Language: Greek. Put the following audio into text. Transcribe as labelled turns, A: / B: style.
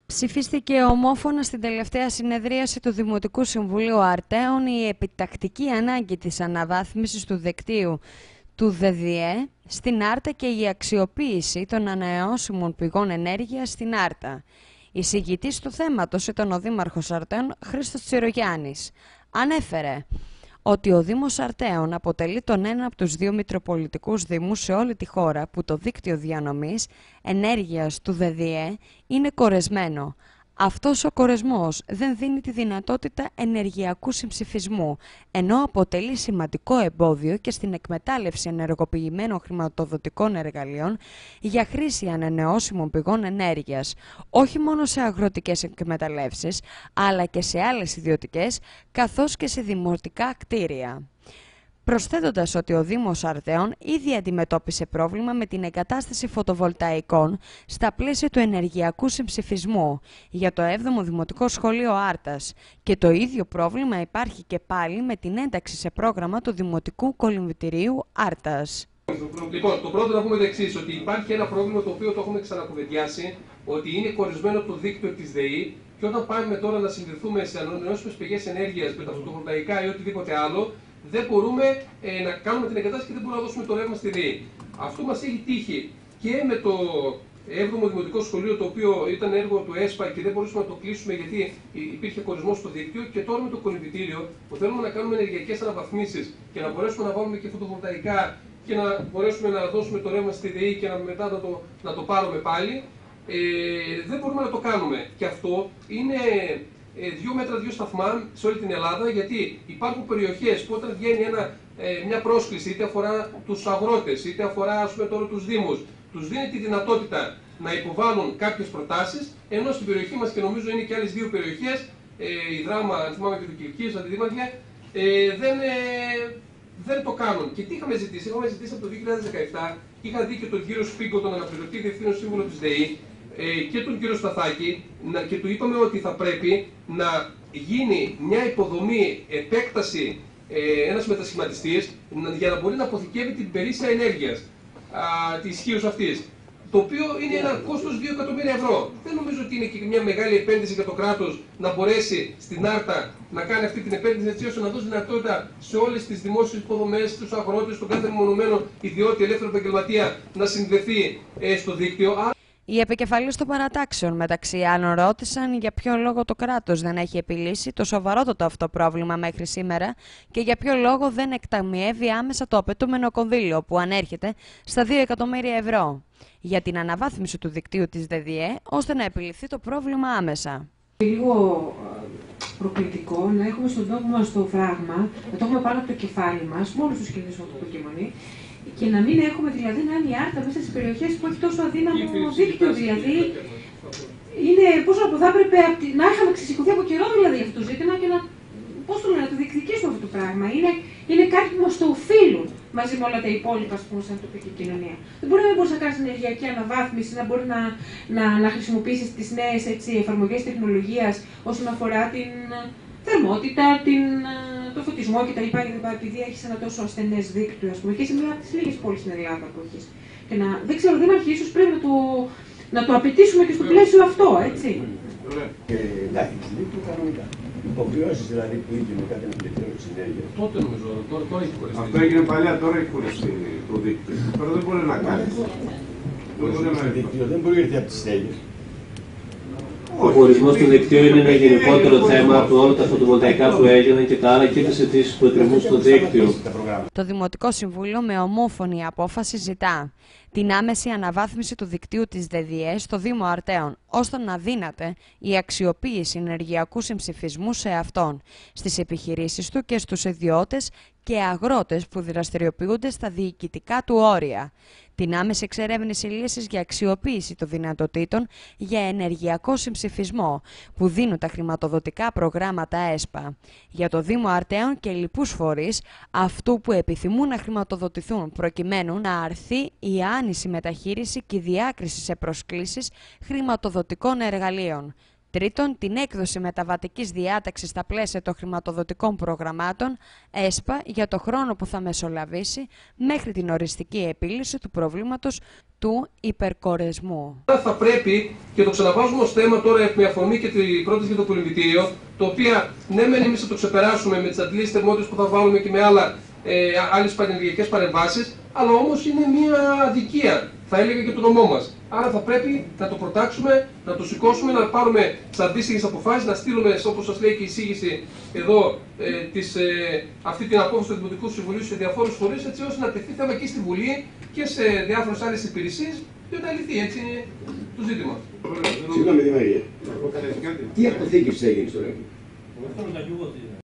A: Ψηφίστηκε ομόφωνα στην τελευταία συνεδρίαση του Δημοτικού Συμβουλίου Αρτέων η επιτακτική ανάγκη της αναβάθμισης του δικτύου του ΔΔΕ στην Άρτα και η αξιοποίηση των ανανεώσιμων πηγών ενέργειας στην Άρτα. Εισηγητής του θέματος ήταν ο Δήμαρχος Αρτέων Χρήστος Τσιρογιάννης. Ανέφερε ότι ο Δήμος Αρτέων αποτελεί τον ένα από τους δύο μητροπολιτικούς δήμους σε όλη τη χώρα που το δίκτυο διανομής ενέργειας του ΔΔΕ είναι κορεσμένο. Αυτός ο κορεσμός δεν δίνει τη δυνατότητα ενεργειακού συμψηφισμού, ενώ αποτελεί σημαντικό εμπόδιο και στην εκμετάλλευση ενεργοποιημένων χρηματοδοτικών εργαλείων για χρήση ανανεώσιμων πηγών ενέργειας, όχι μόνο σε αγροτικές εκμεταλλεύσεις, αλλά και σε άλλες ιδιωτικές, καθώς και σε δημοτικά κτίρια. Προσθέτοντας ότι ο Δήμος Αρτέων ήδη αντιμετώπισε πρόβλημα με την εγκατάσταση φωτοβολταϊκών στα πλαίσια του ενεργειακού συμψηφισμού για το 7ο Δημοτικό Σχολείο Άρτας και το ίδιο πρόβλημα υπάρχει και πάλι με την ένταξη σε πρόγραμμα του Δημοτικού Κολυμβητηρίου Άρτας.
B: Λοιπόν, το πρώτο να πούμε το εξής, ότι υπάρχει ένα πρόβλημα το οποίο το έχουμε ξανακουβεντιάσει, ότι είναι κορισμένο το δίκτυο της ΔΕΗ και όταν πάμε τώρα να συνδεθούμε σε ανανεώσιμες πηγές ενέργειας με τα φωτοβολταϊκά ή οτιδήποτε άλλο, δεν μπορούμε να κάνουμε την εγκατάσταση και δεν μπορούμε να δώσουμε το ρεύμα στη ΔΕΗ. Αυτό μας έχει τύχει και με το 7ο Δημοτικό Σχολείο, το οποίο ήταν έργο του ΕΣΠΑ και δεν μπορούσαμε να το κλείσουμε γιατί υπήρχε κορισμός στο δίκτυο, και τώρα με το κολυμβητήριο που θέλουμε να κάνουμε ενεργειακές αναβαθμίσεις και να μπορέσουμε να βάλουμε και φωτοβολταϊκά και να μπορέσουμε να δώσουμε το ρεύμα στη ΔΕΗ και μετά να το πάρουμε πάλι. Δεν μπορούμε να το κάνουμε. Και αυτό είναι 2 μέτρα, 2 σταθμά σε όλη την Ελλάδα, γιατί υπάρχουν περιοχές που όταν βγαίνει μια πρόσκληση, είτε αφορά τους αγρότες, είτε αφορά τώρα τους δήμους, τους δίνει τη δυνατότητα να υποβάλουν κάποιες προτάσεις, ενώ στην περιοχή μας, και νομίζω είναι και άλλες 2 περιοχές, η Δράμα, αν θυμάμαι, και του Κιλκίου, αντιδήμαρχε, δεν το κάνουν. Και τι είχαμε ζητήσει? Είχαμε ζητήσει από το 2017, είχα δει και τον κύριο Σπίγκο, τον αναπληρωτή διευθύνων σύμβουλο της ΔΕΗ, και τον κύριο Σταθάκη, και του είπαμε ότι θα πρέπει να γίνει μια υποδομή, επέκταση, ένας μετασχηματιστής, για να μπορεί να αποθηκεύει την περίσσια ενέργειας της ισχύως αυτής, το οποίο είναι ένα κόστος 2 εκατομμύρια ευρώ. Δεν νομίζω ότι είναι και μια μεγάλη επένδυση για το κράτος να μπορέσει στην Άρτα να κάνει αυτή την επένδυση, έτσι ώστε να δώσει δυνατότητα σε όλες τις δημόσιες υποδομές, στους αγρότες, στον κάθε μεμονωμένο ιδιώτη, ελεύθερο επαγγελματία να συνδεθεί στο δίκτυο.
A: Οι επικεφαλείς των παρατάξεων, μεταξύ άλλων, ρώτησαν για ποιο λόγο το κράτος δεν έχει επιλύσει το σοβαρότατο αυτό πρόβλημα μέχρι σήμερα και για ποιο λόγο δεν εκταμιεύει άμεσα το απαιτούμενο κονδύλιο που ανέρχεται στα 2 εκατομμύρια ευρώ για την αναβάθμιση του δικτύου της ΔΔΕ, ώστε να επιληθεί το πρόβλημα άμεσα.
C: Λίγο προκλητικό να έχουμε στον τόπο μας το φράγμα, να το έχουμε πάνω από το κεφάλι μας, μόνος τους κινδύνους από το υποκείμενο, και να μην έχουμε δηλαδή να είναι η Άρτα μέσα στις περιοχές που έχει τόσο αδύναμο δίκτυο. Δηλαδή, είναι πώς να πω, θα έπρεπε να είχαμε ξεσηκωθεί από καιρό δηλαδή αυτό το ζήτημα και να το διεκδικήσουμε αυτό το πράγμα. Είναι κάτι που μας το οφείλουν μαζί με όλα τα υπόλοιπα, ας πούμε, σαν τοπική κοινωνία. Δεν μπορεί να μπορείς να κάνεις ενεργειακή αναβάθμιση, να μπορεί να χρησιμοποιήσεις τις νέες εφαρμογές τεχνολογίας όσον αφορά την θερμότητα, το φωτισμό κτλ. Επειδή έχεις ένα τόσο ασθενές δίκτυο, ας πούμε, και είσαι μια από τις λίγες πόλεις στην Ελλάδα που έχεις. Και δεν ξέρω, Δήμαρχε, ίσως πρέπει να το απαιτήσουμε και στο πλαίσιο αυτό, έτσι.
D: Εντάξει, δίκτυο κανονικά. Υποχρεώσεις δηλαδή που είχε μετά την επιτυχία της ενέργειας.
B: Τότε νομίζω, τώρα έχει χωριστεί.
E: Αυτό έγινε παλιά, τώρα έχει χωριστεί το δίκτυο. Τώρα δεν μπορεί να κάνει.
D: Το δίκτυο δεν μπορεί να έρθει από τις στέγες.
F: Ο χωρισμός του δικτύου είναι ένα γενικότερο θέμα από όλα τα φωτοβολταϊκά που έγιναν και τα άλλα και τις αιτήσεις που εκκρεμούν στο δίκτυο.
A: Το Δημοτικό Συμβούλιο με ομόφωνη απόφαση ζητά την άμεση αναβάθμιση του δικτύου της ΔΔΕ στο Δήμο Αρτέων, ώστε να δύναται η αξιοποίηση ενεργειακού συμψηφισμού σε αυτόν, στις επιχειρήσεις του και στους ιδιώτες και αγρότες που δραστηριοποιούνται στα διοικητικά του όρια. Την άμεση εξερεύνηση λύσης για αξιοποίηση των δυνατοτήτων για ενεργειακό συμψηφισμό που δίνουν τα χρηματοδοτικά προγράμματα ΕΣΠΑ. Για το Δήμο Αρτέων και λοιπούς φορείς, αυτού που επιθυμούν να χρηματοδοτηθούν προκειμένου να αρθεί η άνηση μεταχείριση και η διάκριση σε προσκλήσεις χρηματοδοτικών εργαλείων. Τρίτον, την έκδοση μεταβατικής διάταξης στα πλαίσια των χρηματοδοτικών προγραμμάτων ΕΣΠΑ για το χρόνο που θα μεσολαβήσει μέχρι την οριστική επίλυση του προβλήματος του υπερκορεσμού.
B: Θα πρέπει, και το ξαναβάζουμε ως θέμα τώρα με αφορμή και την πρόταση για το πολυμητήριο, το οποίο ναι μεν εμείς θα το ξεπεράσουμε με τις αντλήσεις θερμότητας που θα βάλουμε και με άλλες πανενεργειακές παρεμβάσεις, αλλά όμως είναι μια αδικία, θα έλεγα, και το νομό μας. Άρα θα πρέπει να το προτάξουμε, να το σηκώσουμε, να πάρουμε τις αντίστοιχες αποφάσεις, να στείλουμε, όπως σας λέει και η εισήγηση εδώ, αυτή την απόφαση του Δημοτικού Συμβουλίου σε διαφόρους φορείς, έτσι ώστε να τεθεί θέμα και στη Βουλή και σε διάφορες άλλες υπηρεσίες, και να λυθεί έτσι το ζήτημα.
D: Συγγνώμη, Δημαρία. Τι αποθήκευση έγινε στο Ρέγγι?